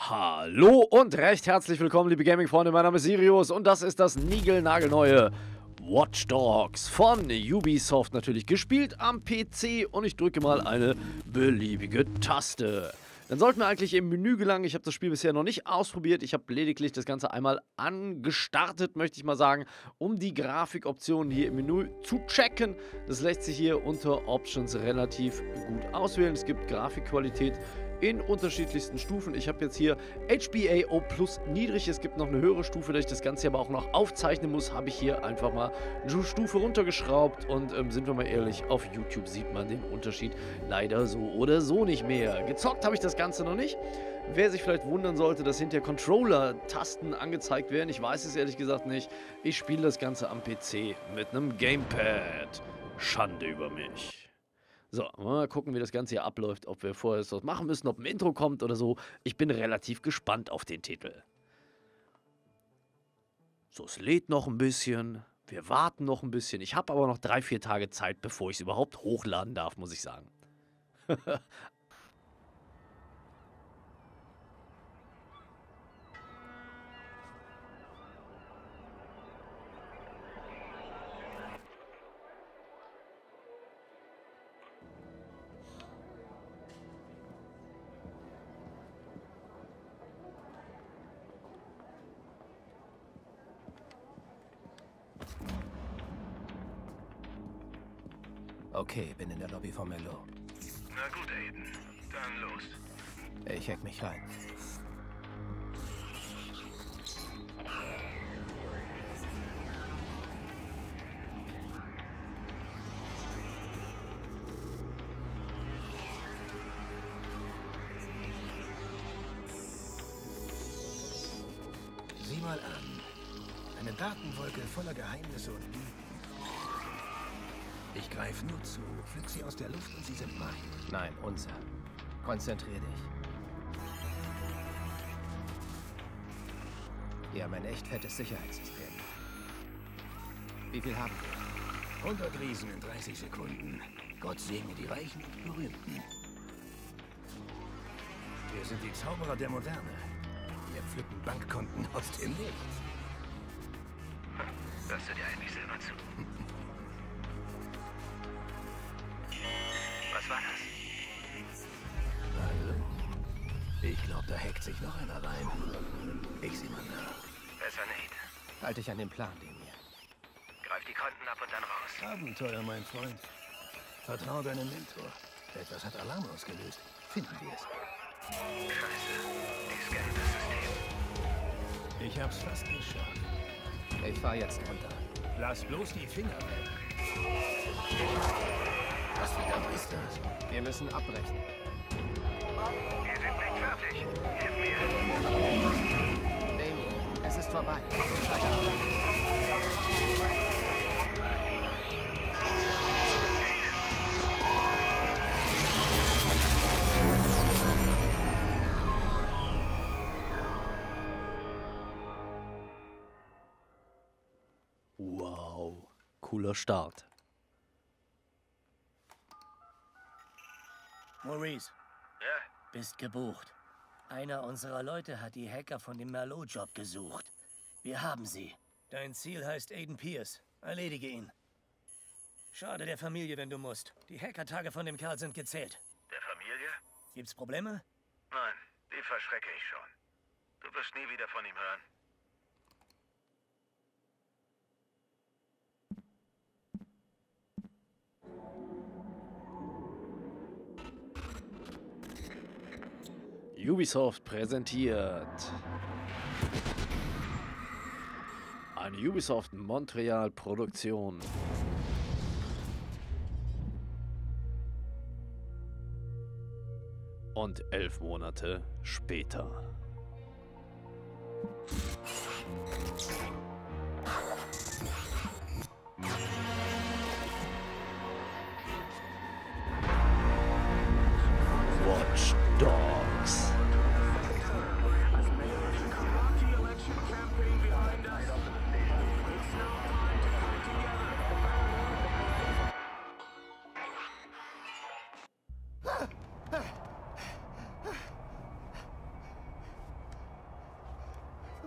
Hallo und recht herzlich willkommen, liebe Gaming-Freunde. Mein Name ist Sirius und das ist das niegelnagelneue Watch Dogs von Ubisoft, natürlich gespielt am PC, und ich drücke mal eine beliebige Taste. Dann sollten wir eigentlich im Menü gelangen. Ich habe das Spiel bisher noch nicht ausprobiert. Ich habe lediglich das Ganze einmal angestartet, möchte ich mal sagen, um die Grafikoptionen hier im Menü zu checken. Das lässt sich hier unter Options relativ gut auswählen. Es gibt Grafikqualität in unterschiedlichsten Stufen. Ich habe jetzt hier HBAO Plus niedrig. Es gibt noch eine höhere Stufe, da ich das Ganze aber auch noch aufzeichnen muss, habe ich hier einfach mal eine Stufe runtergeschraubt. Und sind wir mal ehrlich, auf YouTube sieht man den Unterschied leider so oder so nicht mehr. Gezockt habe ich das Ganze noch nicht. Wer sich vielleicht wundern sollte, dass hinter Controller-Tasten angezeigt werden, ich weiß es ehrlich gesagt nicht. Ich spiele das Ganze am PC mit einem Gamepad. Schande über mich. So, mal gucken, wie das Ganze hier abläuft, ob wir vorher was machen müssen, ob ein Intro kommt oder so. Ich bin relativ gespannt auf den Titel. So, es lädt noch ein bisschen. Wir warten noch ein bisschen. Ich habe aber noch 3-4 Tage Zeit, bevor ich es überhaupt hochladen darf, muss ich sagen. Okay, bin in der Lobby von Melo. Na gut, Aiden. Dann los. Ich hack mich rein. Sieh mal an. Eine Datenwolke voller Geheimnisse und Lügen. Ich greife nur zu, pflück sie aus der Luft und sie sind mein. Nein, unser. Konzentrier dich. Wir haben ein echt fettes Sicherheitssystem. Wie viel haben wir? 100 Riesen in 30 Sekunden. Gott segne die Reichen und Berühmten. Wir sind die Zauberer der Moderne. Wir pflücken Bankkonten aus dem Nichts. Hörst du dir eigentlich selber zu? Was war das? Also, ich glaube, da hackt sich noch einer rein. Ich sieh mal nach. Besser nicht. Halt dich an den Plan, den mir. Greif die Konten ab und dann raus. Abenteuer, mein Freund. Vertrau deinem Mentor. Etwas hat Alarm ausgelöst. Finden wir es. Scheiße. Ich scanne das System. Ich hab's fast geschafft. Ich fahr jetzt runter. Lass bloß die Finger weg. Was verdammt ist das? Wir müssen abbrechen. Wir sind nicht fertig. Hilf mir. Amy, es ist vorbei. Scheiter. Wow, cooler Start. Maurice, Ja? bist gebucht. Einer unserer Leute hat die Hacker von dem Merlot-Job gesucht. Wir haben sie. Dein Ziel heißt Aiden Pierce. Erledige ihn. Schade der Familie, wenn du musst. Die Hackertage von dem Kerl sind gezählt. Der Familie? Gibt's Probleme? Nein, die verschrecke ich schon. Du wirst nie wieder von ihm hören. Ubisoft präsentiert eine Ubisoft Montreal Produktion. Und 11 Monate später. Watch Dogs.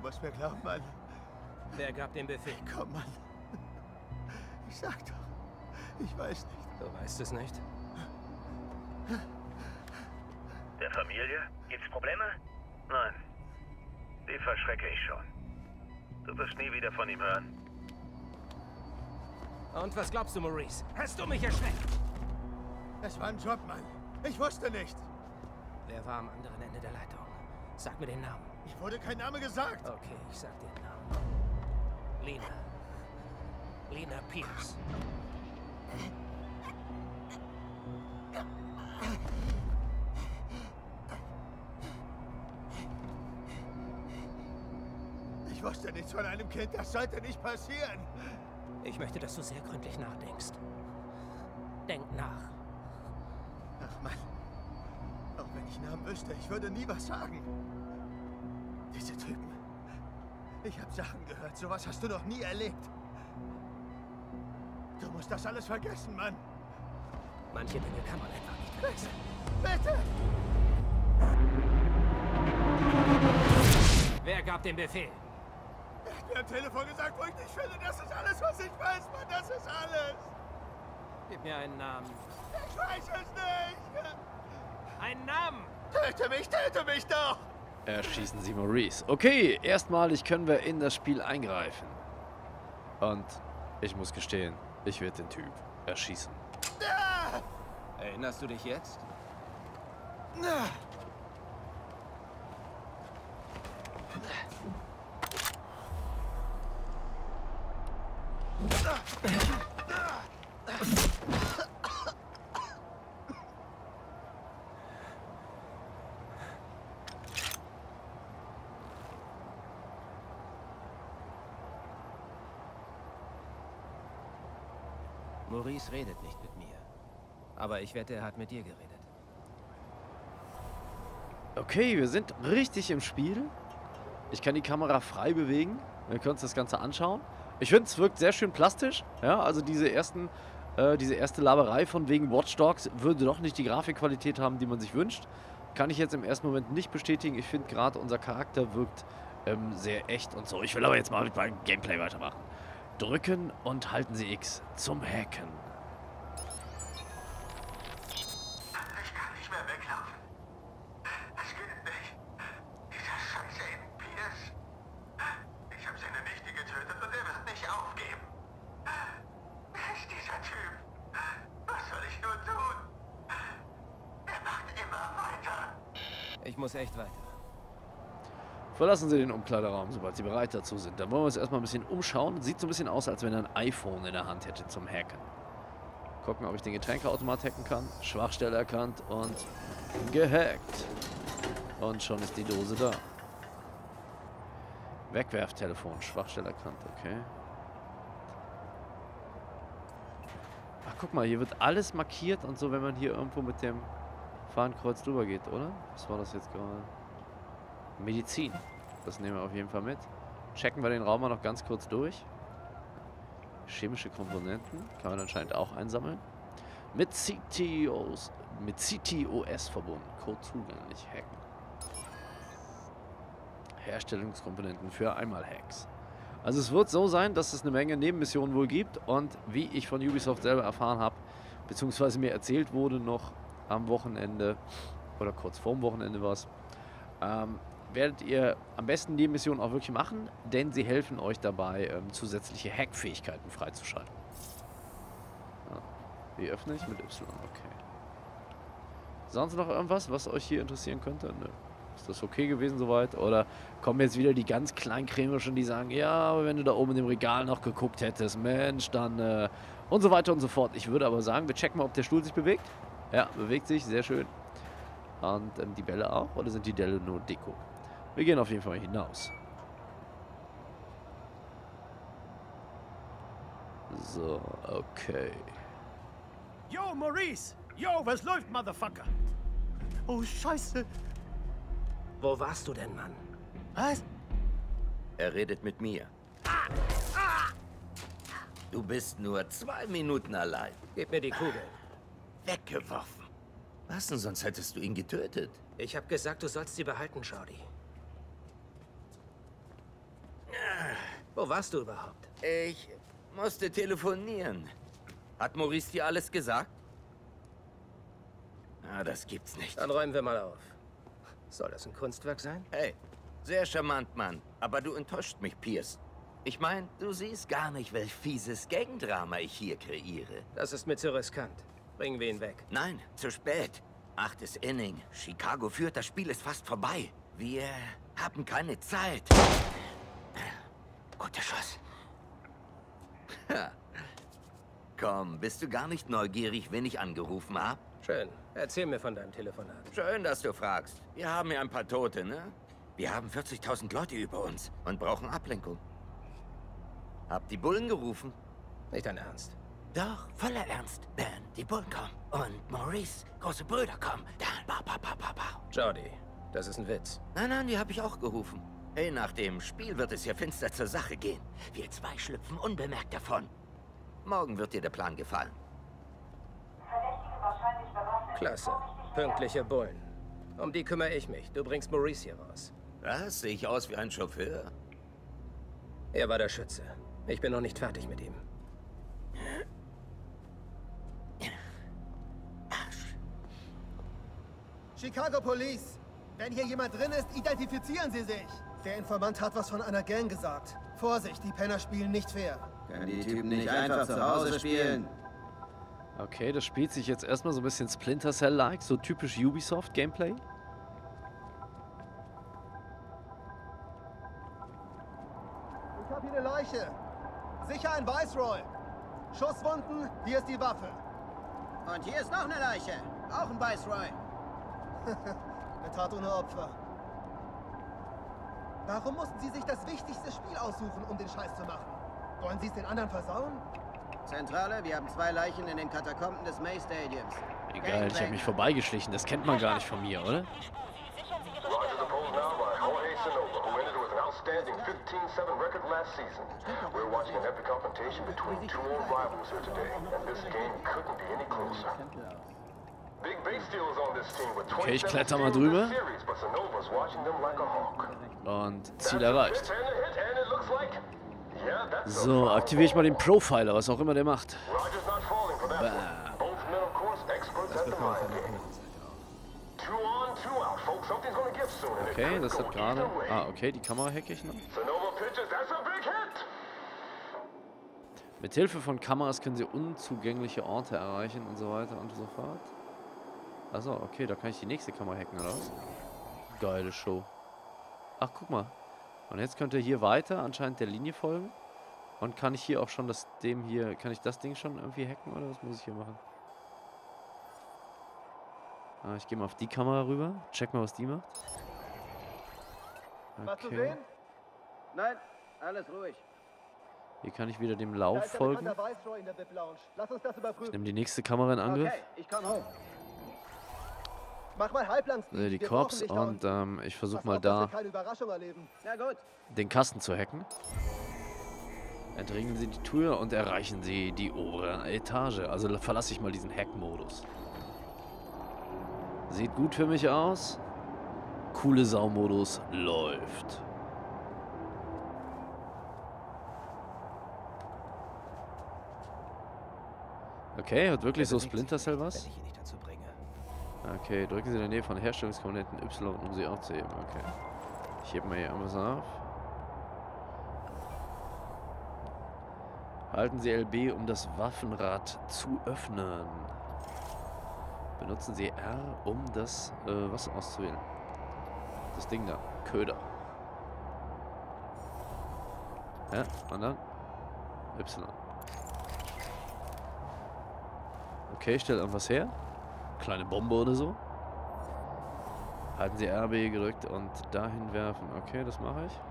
Du musst mir glauben, Mann. Wer gab den Befehl? Komm, Mann. Ich sag doch. Ich weiß nicht. Du weißt es nicht? Der Familie? Gibt's Probleme? Nein. Die verschrecke ich schon. Du wirst nie wieder von ihm hören. Und was glaubst du, Maurice? Hast du mich erschreckt? Es war ein Job, Mann. Ich wusste nicht. Wer war am anderen Ende der Leitung? Sag mir den Namen. Ich wurde kein Name gesagt. Okay, ich sag dir den Namen. Lena. Lena Pierce. Ich wusste nichts von einem Kind. Das sollte nicht passieren. Ich möchte, dass du sehr gründlich nachdenkst. Denk nach. Ach, Mann. Auch wenn ich Namen wüsste, ich würde nie was sagen. Diese Typen. Ich habe Sachen gehört. Sowas hast du noch nie erlebt. Du musst das alles vergessen, Mann. Manche Dinge kann man einfach nicht vergessen. Bitte! Wer gab den Befehl? Er hat mir am Telefon gesagt, wo ich dich finde. Das ist alles, was ich weiß, Mann. Das ist alles. Gib mir einen Namen. Ich weiß es nicht. Einen Namen! Töte mich doch! Erschießen Sie Maurice. Okay, erstmalig können wir in das Spiel eingreifen. Und ich muss gestehen, ich werde den Typ erschießen. Erinnerst du dich jetzt? Maurice redet nicht mit mir. Aber ich wette, er hat mit dir geredet. Okay, wir sind richtig im Spiel. Ich kann die Kamera frei bewegen. Wir können uns das Ganze anschauen. Ich finde, es wirkt sehr schön plastisch. Ja, also diese erste Laberei von wegen Watch Dogs würde doch nicht die Grafikqualität haben, die man sich wünscht. Kann ich jetzt im ersten Moment nicht bestätigen. Ich finde gerade unser Charakter wirkt sehr echt und so. Ich will aber jetzt mal mit meinem Gameplay weitermachen. Drücken und halten Sie X zum Hacken. Ich kann nicht mehr weglaufen. Es geht nicht. Dieser scheiß Aiden Pierce. Ich habe seine Nichte getötet und er wird nicht aufgeben. Wer ist dieser Typ? Was soll ich nur tun? Er macht immer weiter. Ich muss echt weiter. Verlassen Sie den Umkleideraum, sobald Sie bereit dazu sind. Dann wollen wir uns erstmal ein bisschen umschauen. Sieht so ein bisschen aus, als wenn er ein iPhone in der Hand hätte zum Hacken. Gucken, ob ich den Getränkeautomat hacken kann. Schwachstelle erkannt und gehackt. Und schon ist die Dose da. Wegwerftelefon, Schwachstelle erkannt, okay. Ach, guck mal, hier wird alles markiert und so, wenn man hier irgendwo mit dem Fahnenkreuz drüber geht, oder? Was war das jetzt gerade? Medizin. Das nehmen wir auf jeden Fall mit. Checken wir den Raum mal noch ganz kurz durch. Chemische Komponenten kann man anscheinend auch einsammeln. Mit CTOS verbunden. Code zugänglich. Hacken. Herstellungskomponenten für Einmal-Hacks. Also es wird so sein, dass es eine Menge Nebenmissionen wohl gibt. Und wie ich von Ubisoft selber erfahren habe, beziehungsweise mir erzählt wurde noch am Wochenende, oder kurz vorm Wochenende war es, werdet ihr am besten die Mission auch wirklich machen, denn sie helfen euch dabei, zusätzliche Hackfähigkeiten freizuschalten. Ja. Wie öffne ich? Mit Y, okay. Sonst noch irgendwas, was euch hier interessieren könnte? Nö. Ist das okay gewesen soweit? Oder kommen jetzt wieder die ganz Kleinkrämerischen, die sagen, ja, aber wenn du da oben in dem Regal noch geguckt hättest, Mensch, dann und so weiter und so fort. Ich würde aber sagen, wir checken mal, ob der Stuhl sich bewegt. Ja, bewegt sich, sehr schön. Und die Bälle auch? Oder sind die Bälle nur Deko? Wir gehen auf jeden Fall hinaus. So, okay. Yo, Maurice! Yo, was läuft, Motherfucker? Oh, Scheiße. Wo warst du denn, Mann? Was? Er redet mit mir. Du bist nur 2 Minuten allein. Gib mir die Kugel. Weggeworfen. Was denn, sonst hättest du ihn getötet. Ich hab gesagt, du sollst sie behalten, Shorty. Wo warst du überhaupt? Ich musste telefonieren. Hat Maurice dir alles gesagt? Ah, das gibt's nicht. Dann räumen wir mal auf. Soll das ein Kunstwerk sein? Hey, sehr charmant, Mann. Aber du enttäuscht mich, Pierce. Ich meine, du siehst gar nicht, welch fieses Gangdrama ich hier kreiere. Das ist mir zu riskant. Bringen wir ihn weg. Nein, zu spät. 8. Inning. Chicago führt, das Spiel ist fast vorbei. Wir haben keine Zeit. Guter Schuss. Komm, bist du gar nicht neugierig, wen ich angerufen habe? Schön. Erzähl mir von deinem Telefonat. Schön, dass du fragst. Wir haben ja ein paar Tote, ne? Wir haben 40.000 Leute über uns und brauchen Ablenkung. Hab die Bullen gerufen? Nicht dein Ernst. Doch, voller Ernst. Ben, die Bullen kommen. Und Maurice, große Brüder kommen. Dann, Jordi, das ist ein Witz. Nein, die habe ich auch gerufen. Hey, nach dem Spiel wird es hier finster zur Sache gehen. Wir zwei schlüpfen unbemerkt davon. Morgen wird dir der Plan gefallen. Klasse. Pünktliche Bullen. Um die kümmere ich mich. Du bringst Maurice hier raus. Was? Sehe ich aus wie ein Chauffeur? Er war der Schütze. Ich bin noch nicht fertig mit ihm. Chicago Police! Wenn hier jemand drin ist, identifizieren Sie sich! Der Informant hat was von einer Gang gesagt. Vorsicht, die Penner spielen nicht fair. Können die Typen nicht einfach zu Hause spielen? Okay, das spielt sich jetzt erstmal so ein bisschen Splinter Cell-like, so typisch Ubisoft-Gameplay. Ich habe hier eine Leiche. Sicher ein Viceroy. Schusswunden, hier ist die Waffe. Und hier ist noch eine Leiche. Auch ein Viceroy. Eine Tat ohne Opfer. Warum mussten Sie sich das wichtigste Spiel aussuchen, um den Scheiß zu machen? Wollen Sie es den anderen versauen? Zentrale, wir haben 2 Leichen in den Katakomben des May Stadiums. Egal, ich habe mich vorbeigeschlichen. Das kennt man gar nicht von mir, oder? Who ended with an outstanding 15-7 record last season. We're watching an epic confrontation between 2 old rivals here today, and this game couldn't be any closer. Big base steal is on this team with 27 Okay, ich kletter mal drüber. series, but Sanova's watching them like a hawk. Und Ziel erreicht. And it looks like, yeah, that's So, aktiviere ich mal den Profiler, was auch immer der macht. Roger's not falling for that one. Both men, of course, experts at the mind game. 2 on, 2 out, folks. Something's gonna give soon. And it Okay, could das go hat gerade... either way. Ah, okay, die Kamera hacke ich noch. Sanova pitches, that's a big hit! Mit Hilfe von Kameras können sie unzugängliche Orte erreichen und so weiter und so fort. Achso, okay, da kann ich die nächste Kamera hacken, oder was? Geile Show. Ach, guck mal. Und jetzt könnt ihr hier weiter anscheinend der Linie folgen. Und kann ich hier auch schon kann ich das Ding schon irgendwie hacken, oder was muss ich hier machen? Ah, ich gehe mal auf die Kamera rüber. Check mal, was die macht. Was zu Okay. sehen? Nein, alles ruhig. Hier kann ich wieder dem Da Lauf ist der folgen. bekannte Viceroy in der VIP-Lounge. Lass uns das Ich überprüfen. nehme die nächste Kamera in Angriff. Okay, ich komme hoch. Mach mal halblang. Die Wir Cops brauchen dich da und unten. ich versuche Pass mal auf, dass da wir keine Überraschung erleben. Na gut. den Kasten zu hacken. Entriegeln Sie die Tür und erreichen Sie die obere Etage. Also verlasse ich mal diesen Hack-Modus. Sieht gut für mich aus. Coole Sau-Modus läuft. Okay, hat wirklich so Splinter Cell was? Wenn ich ihn nicht dazu bringe. Okay, drücken Sie in der Nähe von Herstellungskomponenten Y, um sie aufzuheben. Okay. Ich hebe mal hier irgendwas auf. Halten Sie LB, um das Waffenrad zu öffnen. Benutzen Sie R, um das was auszuwählen. Das Ding da. Köder. Ja, und dann Y. Okay, ich stelle irgendwas her. Kleine Bombe oder so. Halten Sie RB gedrückt und dahin werfen. Okay, das mache ich.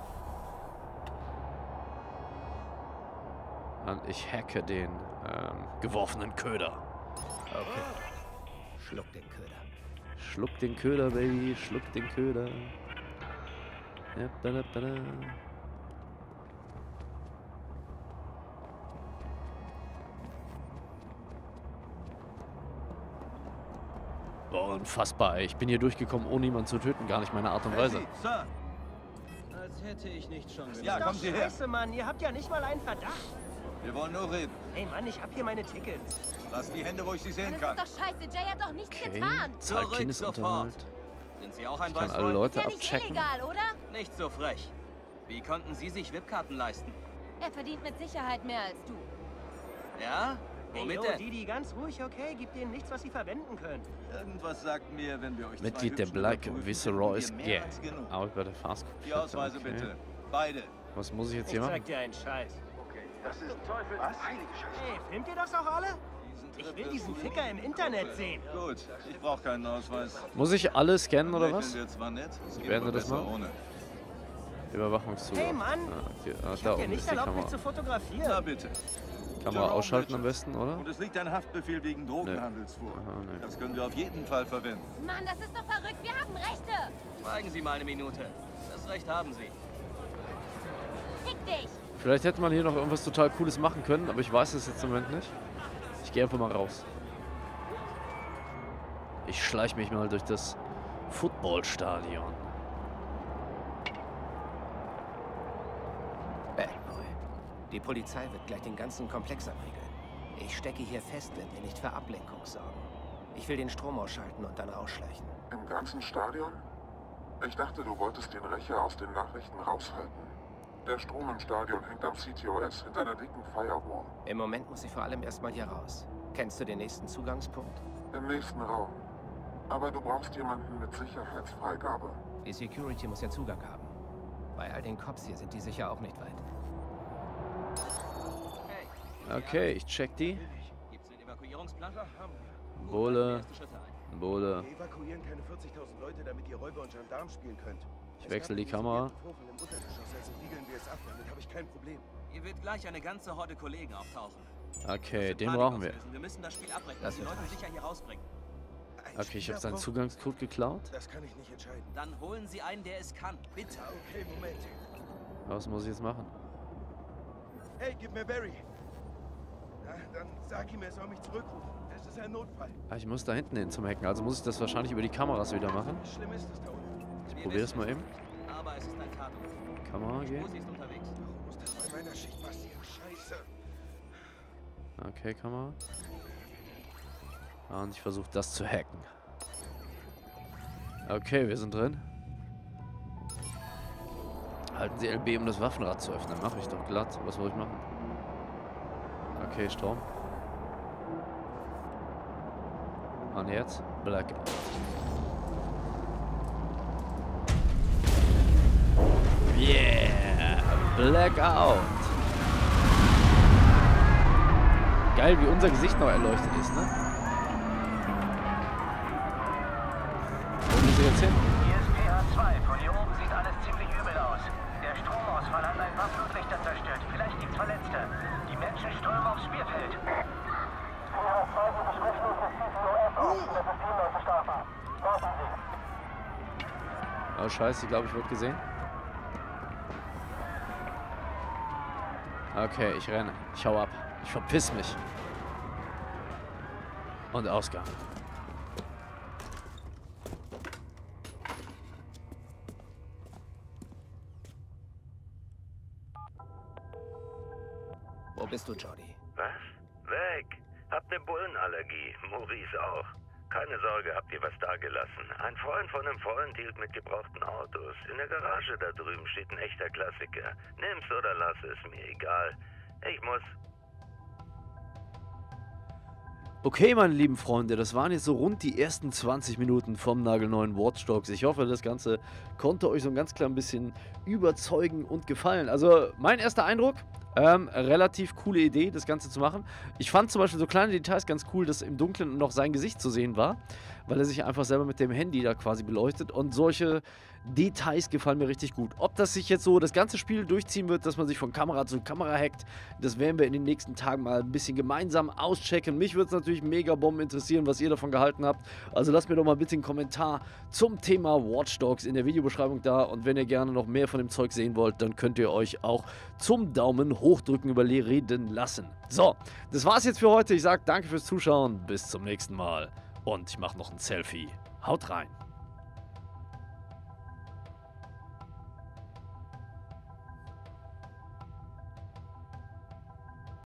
Und ich hacke den geworfenen Köder. Okay. Schluck den Köder. Schluck den Köder, Baby. Schluck den Köder. Ja, bada, bada. Boah, unfassbar, ey. Ich bin hier durchgekommen, ohne jemanden zu töten. Gar nicht meine Art und Weise. Sir. Als hätte ich nicht schon gesagt. Ja, kommen Sie her. Scheiße, Mann, ihr habt ja nicht mal einen Verdacht. Wir wollen nur reden. Hey Mann, ich hab hier meine Tickets. Lass die Hände, wo ich sie sehen Das kann. ist doch scheiße. Jay hat doch nichts Okay, getan. Zahlt Zurück Kindesunterhalt. Sind Sie auch ein Ich kann alle Weißbold? Leute Ist ja nicht abchecken. illegal, oder? Nicht so frech. Wie konnten Sie sich VIP-Karten leisten? Er verdient mit Sicherheit mehr als du. Ja? Womit Ey, denn? Didi, ganz ruhig, okay? Gib denen nichts, was sie verwenden können. Irgendwas sagt mir, wenn wir euch Mitglied der Black Viceroy's Gang. Arbeit bei der Fast Food. Die Ausweise Okay. bitte. Beide. Was muss ich jetzt Ich hier machen? zeig dir einen Scheiß. Das ist Teufel. Was? Heilige Scheiße. Hey, filmt ihr das auch alle? Ich will diesen Ficker im Internet sehen. Gut, ich brauche keinen Ausweis. Muss ich alle scannen oder was? Lächeln wir zwar nett, es geht Werden wir aber das besser machen? ohne. Überwachungszug. Hey, Mann! Okay. Ich Da hab dir oben nicht ist die erlaubt, mich Kamera. zu fotografieren. Na bitte. Kamera ausschalten am besten, oder? Und es liegt ein Haftbefehl wegen Drogenhandels vor. Aha, nee. Das können wir auf jeden Fall verwenden. Mann, das ist doch verrückt. Wir haben Rechte. Schweigen Sie mal eine Minute. Das Recht haben Sie. Fick dich. Vielleicht hätte man hier noch irgendwas total Cooles machen können, aber ich weiß es jetzt im Moment nicht. Ich gehe einfach mal raus. Ich schleiche mich mal durch das Footballstadion. Bad Boy. Die Polizei wird gleich den ganzen Komplex abriegeln. Ich stecke hier fest, wenn wir nicht für Ablenkung sorgen. Ich will den Strom ausschalten und dann ausschleichen. Im ganzen Stadion? Ich dachte, du wolltest den Rächer aus den Nachrichten raushalten. Der Strom im Stadion hängt am CTOS hinter einer dicken Firewall. Im Moment muss ich vor allem erstmal hier raus. Kennst du den nächsten Zugangspunkt? Im nächsten Raum. Aber du brauchst jemanden mit Sicherheitsfreigabe. Die Security muss ja Zugang haben. Bei all den Cops hier sind die sicher auch nicht weit. Okay, ich check die. Gibt's den Evakuierungsplan? Bohle. Erste Schritte ein. Bohle. Wir evakuieren keine 40.000 Leute, damit ihr Räuber und Gendarm spielen könnt. Ich wechsle die Kamera. Vorfall im Untergeschoss, also riegeln wir es ab. Damit habe ich kein Problem. Hier wird gleich eine ganze Horde Kollegen auftauchen. Okay, den Panik brauchen wir. auslösen. Wir müssen das Spiel abbrechen Das und die wird Leute sicher hier rausbringen. Ein Okay, ich habe seinen Spieler Zugangscode geklaut. Das kann ich nicht entscheiden. Dann holen Sie einen, der es kann. Bitte. Okay, Moment. Was muss ich jetzt machen? Hey, gib mir Barry. Na, dann sag ihm, er soll mich zurückrufen. Das ist ein Notfall. Ah, ich muss da hinten hin zum Hacken. Also muss ich das wahrscheinlich über die Kameras wieder machen. Wie schlimm ist das da unten? Ich probiere das mal eben. Aber es ist ein Tatort. Kamera gehen. Rosi ist unterwegs. Warum muss das bei meiner Schicht passieren? Scheiße. Okay, Kamera. Und ich versuche das zu hacken. Okay, wir sind drin. Halten Sie LB, um das Waffenrad zu öffnen. Mache ich doch glatt. Was soll ich machen? Okay, Strom. Und jetzt? Blackout. Yeah! Blackout! Geil, wie unser Gesicht noch erleuchtet ist, ne? Wo müssen wir jetzt hin? Hier ist PH2. Von hier oben sieht alles ziemlich übel aus. Der Stromausfall hat ein paar Flutlichter zerstört. Vielleicht gibt's Verletzte. Die Menschen strömen aufs Spielfeld. PH2, wir besprechen uns das CTOS aus. Der Systemleute starten. Warten Sie. Oh, scheiße, ich glaube, ich wurde gesehen. Okay, ich renne. Ich hau ab. Ich verpiss mich. Und Ausgang. Wo bist du, Jordi? Was? Weg. Habt ne Bullenallergie. Maurice auch. Keine Sorge, habt ihr was dagelassen. Ein Freund von einem Freund hielt mit gebrauchten Autos. In der Garage da drüben steht ein echter Klassiker. Nimm's oder lass es, mir egal. Ich muss... Okay, meine lieben Freunde, das waren jetzt so rund die ersten 20 Minuten vom nagelneuen Watch Dogs. Ich hoffe, das Ganze konnte euch so ein ganz klein bisschen überzeugen und gefallen. Also, mein erster Eindruck, relativ coole Idee, das Ganze zu machen. Ich fand zum Beispiel so kleine Details ganz cool, dass im Dunkeln noch sein Gesicht zu sehen war, weil er sich einfach selber mit dem Handy da quasi beleuchtet, und solche Details gefallen mir richtig gut. Ob das sich jetzt so das ganze Spiel durchziehen wird, dass man sich von Kamera zu Kamera hackt, das werden wir in den nächsten Tagen mal ein bisschen gemeinsam auschecken. Mich würde es natürlich mega Bomben interessieren, was ihr davon gehalten habt. Also lasst mir doch mal bitte einen Kommentar zum Thema Watch Dogs in der Videobeschreibung da, und wenn ihr gerne noch mehr von dem Zeug sehen wollt, dann könnt ihr euch auch zum Daumen hochdrücken überreden lassen. So, das war's jetzt für heute. Ich sage danke fürs Zuschauen, bis zum nächsten Mal, und ich mache noch ein Selfie. Haut rein!